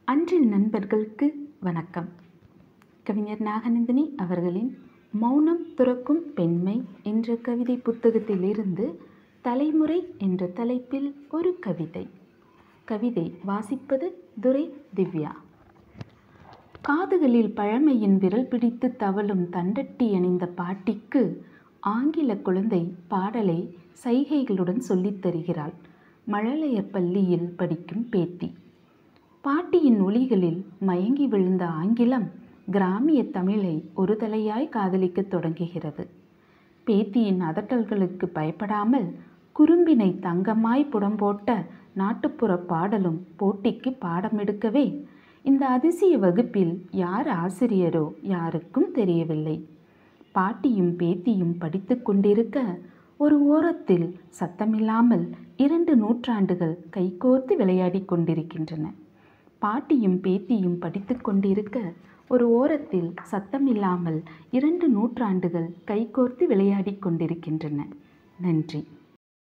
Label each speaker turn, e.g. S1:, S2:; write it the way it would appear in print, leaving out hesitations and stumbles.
S1: அன்றில் நண்பர்களுக்கு வணக்கம். கவிஞர் நாகநந்தினி அவர்களின் மௌனம் துறக்கும் பெண்மை என்ற கவிதை புத்தகத்திலிருந்து தலைமுறை என்ற தலைப்பில் ஒரு கவிதை. கவிதை வாசிப்பது துரை திவ்யா. காதுகளில் பழமையின் விரல் பிடித்து தவழும் தண்டட்டி அணிந்த பாட்டிக்கு ஆங்கில குழந்தை பாடலை சைகைகளுடன் சொல்லித் தருகிறாள். மழலையர் பள்ளியில் படிக்கும் பேத்தி. பாட்டியின் ஒலிகளில் மயங்கி விழுந்த ஆங்கிலம் கிராமிய தமிழை ஒரு தலையாய் காதலிக்கத் தொடங்குகிறது. பேத்தியின் அதட்டல்களுக்கு பயப்படாமல் குறும்பினை தங்கமாய் புடம்போட்ட நாட்டுப்புற பாடலும் போட்டிக்கு பாடம் எடுக்கவே இந்த அதிசய வகுப்பில் யார் ஆசிரியரோ யாருக்கும் தெரியவில்லை. பாட்டியும் பேத்தியும் படித்து கொண்டிருக்க ஒரு ஓரத்தில் சத்தமில்லாமல் 2 நூற்றாண்டுகள் கைகோர்த்து விளையாடி கொண்டிருக்கின்றன. பாட்டியும் பேத்தியும் படித்து கொண்டிருக்க ஒரு ஓரத்தில் சத்தமில்லாமல் 2 நூற்றாண்டுகள் கைகோர்த்து விளையாடி கொண்டிருக்கின்றன. நன்றி.